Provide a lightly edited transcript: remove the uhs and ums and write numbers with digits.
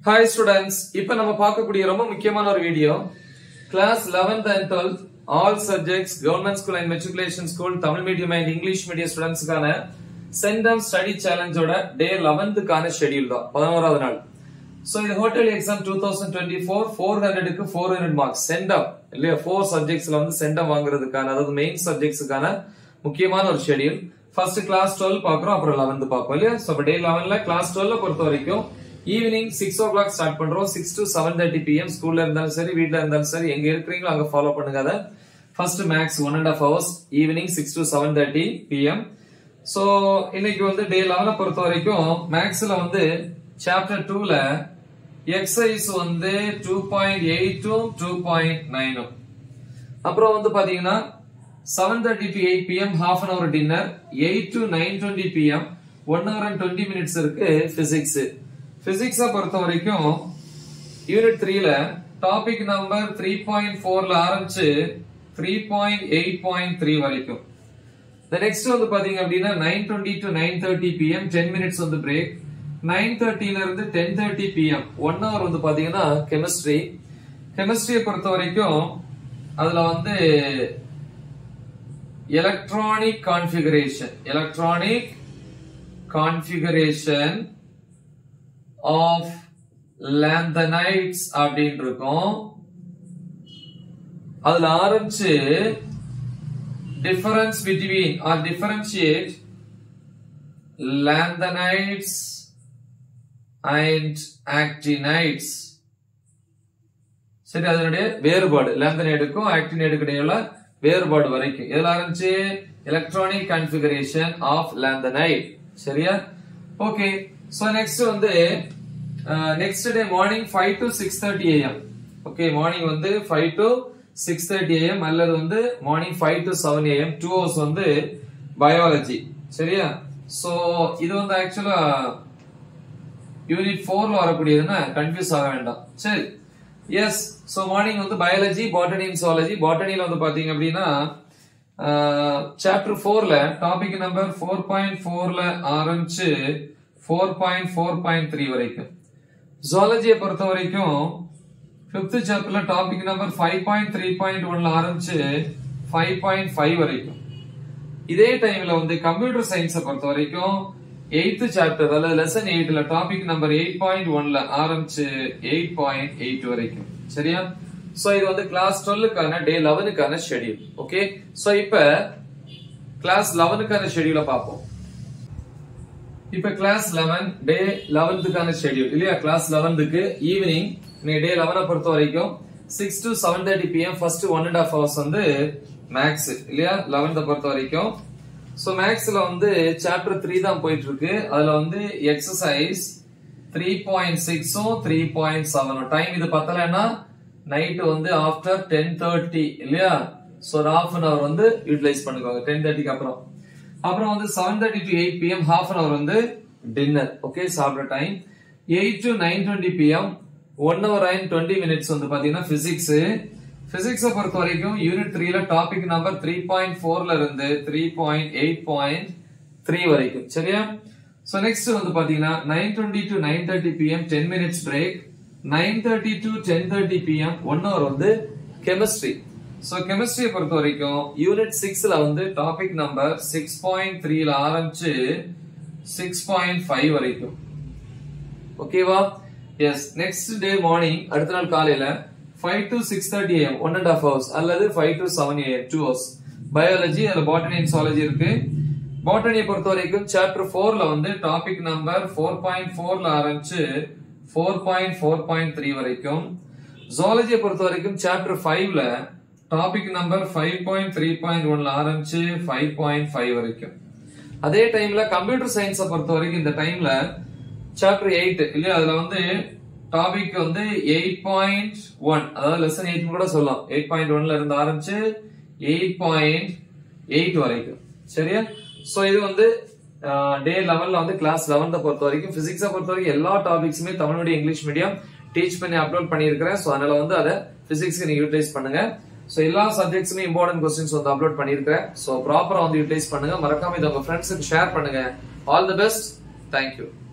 Hi students, இப்போ நம்ம பார்க்கக்கூடிய ரொம்ப முக்கியமான ஒரு video class 11th and 12th all subjects government school and matriculation school Tamil medium and English medium studentsக்கான SENDAM study challenge ஓட day 11th கான schedule தான் 11வது நாள். So இது hotel exam 2024 400 க்கு 400 marks SENDAM இல்லையா 4 subjectsல வந்து SENDAM வாங்குறதுக்கான அதாவது main subjectsக்கான முக்கியமான ஒரு schedule. First class 12 பார்க்கறோம் அப்புறம் 11th பார்ப்போம் இல்லையா. So day 11ல class 12ல பொறுத்த வரைக்கும் ஈவினிங் 6 o'clock ஸ்டார்ட் பண்றோம் 6 to 7:30 pm ஸ்கூல்ல இருந்தாலும் சரி வீட்ல இருந்தாலும் சரி எங்க இருக்கீங்களோ அங்க ஃபாலோ பண்ணுங்க அத first maths 1.5 hours evening 6 to 7:30 pm so இன்னைக்கு வந்து டே 11 பொறுத்த வரைக்கும் மேக்ஸ்ல வந்து சாப்டர் 2ல எக்ஸர்சைஸ் வந்து 2.8 to 2.9 அப்புறம் வந்து பாத்தீங்கன்னா 7:30 to 8 pm half an hour dinner 8 to 9:20 pm 1 hour and 20 minutes இருக்கு பிசிக்ஸ் Physics பொறுத்த வரைக்கும் யூனிட் 3 ல டாபிக் நம்பர் 3.4 ல ஆரம்பிச்சு 3.8.3 வரைக்கும். The next வந்து பாத்தீங்க அப்படின்னா 9:20 to 9:30 pm 10 minutes வந்து பிரேக் 9:30 ல இருந்து 10:30 pm 1 hour வந்து பாத்தீங்கன்னா கெமிஸ்ட்ரியை பொறுத்த வரைக்கும் அதுல வந்து எலக்ட்ரானிக் கான்ஃபிகரேஷன் of lanthanides அப்படினு இருக்கும் அதுல ஆரம்பிச்சு difference between or differentiate lanthanides and actinides சரி அதனுடைய வேறுபாடு லாந்தனைடுக்கும் ஆக்டினைடுக்கும் இடையில வேறுபாடு வரைக்கும் இதுல ஆரம்பிச்சு எலக்ட்ரானிக் கான்ஃபிகரேஷன் ஆஃப் லாந்தனைட் சரியா ஓகே So next வந்து next day morning 5 to 6:30 am okay morning வந்து 5 to 6:30 am அல்லது வந்து morning 5 to 7 am 2 hours வந்து biology சரியா so இது வந்து actually unit 4 ல வரக்கூடியதுன்னா கன்ஃபியூஸ் ஆக வேண்டாம் சரி yes so morning வந்து biology botany and zoology botany ல வந்து பாத்தீங்க அப்படினா chapter 4 ல டாபிக் நம்பர் 4.4 ல ஆரம்பிச்சு 4.4.3 வரைக்கும் ஜுவாலஜியை பொறுத்த வரைக்கும் 5th சாப்டர்ல டாபிக் நம்பர் 5.3.1 ல ஆரம்பிச்சு 5.5 வரைக்கும் இதே டைம்ல வந்து கம்ப்யூட்டர் சயின்ஸை பொறுத்த வரைக்கும் 8th சாப்டர் அதாவது லெசன் 8 ல டாபிக் நம்பர் 8.1 ல ஆரம்பிச்சு 8.8 வரைக்கும் சரியா சோ இது வந்து கிளாஸ் 12 க்கான டே 11 க்கான ஷெட்யூல் ஓகே சோ இப்போ கிளாஸ் 11 க்கான ஷெட்யூலை பாப்போம் இப்ப கிளாஸ் 11 டே 11th கான ஷெட்யூல் இல்லையா கிளாஸ் 11th க்கு ஈவினிங் நீ டே 11 பொறுத்த வரைக்கும் 6 to 7:30 pm ஃபர்ஸ்ட் 1.5 hours வந்து மேக்ஸ் இல்லையா 11th பொறுத்த வரைக்கும் சோ மேக்ஸ்ல வந்து சாப்டர் 3 தான் போயிட்டு இருக்கு அதுல வந்து எக்ஸர்சைஸ் 3.6 3.7 டைம் இது பத்தலன்னா நைட் வந்து ஆஃப்டர் 10:30 இல்லையா சோ half an hour வந்து யூட்டிலைஸ் பண்ணிக்கோங்க 10:30 க்கு அப்புறம் வந்து 7:30 to 8 pm half an hour வந்து டின்னர் ஓகே சாப்பிட்ற time 8 to 9:20 pm 1 hour and 20 minutes வந்து பாத்தீங்கன்னா பிசிக்ஸ் பொறுத்த வரைக்கும் யூனிட் 3 ல டாபிக் நம்பர் 3.4 ல இருந்து 3.8.3 வரைக்கும் சரியா சோ நெக்ஸ்ட் வந்து பாத்தீங்கன்னா 9:20 to 9:30 pm 10 minutes break 9:30 to 10:30 pm 1 hour வந்து கெமிஸ்ட்ரி சோ கெமிஸ்ட்ரியை பொறுத்த வரைக்கும் யூனிட் 6 ல வந்து டாபிக் நம்பர் 6.3 ல ஆரம்பிச்சு 6.5 வரைக்கும் ஓகேவா எஸ் நெக்ஸ்ட் டே மார்னிங் அடுத்த நாள் காலையில 5 to 6:30 am 1.5 hours அல்லது 5 to 7 am 2 hours பயாலஜி அதுல பாட்டனி அண்ட் ஜுவாலஜி இருக்கு பாட்டனியை பொறுத்த வரைக்கும் சாப்டர் 4 ல வந்து டாபிக் நம்பர் 4.4 ல ஆரம்பிச்சு 4.4.3 வரைக்கும் ஜுவாலஜியை பொறுத்த வரைக்கும் சாப்டர் 5 ல டாபிக் நம்பர் 5.3.1 ல ஆரம்பிச்சு 5.5 வரைக்கும் அதே டைம்ல கம்ப்யூட்டர் சயின்ஸை பொறுத்த வரைக்கும் இந்த டைம்ல சாப்டர் 8 இல்லையா அதுல வந்து டாபிக் வந்து 8.1 அதாவது லெசன் 8 கூட சொல்லலாம் 8.1 ல இருந்து ஆரம்பிச்சு 8.8 வரைக்கும் சரியா சோ இது வந்து டே 11 ல வந்து கிளாஸ் 11 பொறுத்த வரைக்கும் பிசிக்ஸை பொறுத்த வரைக்கும் எல்லா டாபிக்ஸுமே Tamil medium English medium teach பண்ணி அப்லோட் பண்ணியிருக்கிறேன் சோ அதனால வந்து அதை பிசிக்ஸ்க்கு நீங்க யூட்டிலைஸ் பண்ணுங்க சோ எல்லா சப்ஜெக்ட்ஸ்மே இம்பார்ட்டன்ட் क्वेश्चंस வந்து அப்லோட் பண்ணிருக்கேன் சோ ப்ராப்பரா வந்து யூட்டிலைஸ் பண்ணுங்க மறக்காம இத உங்க ஃப்ரெண்ட்ஸ்க்கு ஷேர் பண்ணுங்க all the best thank you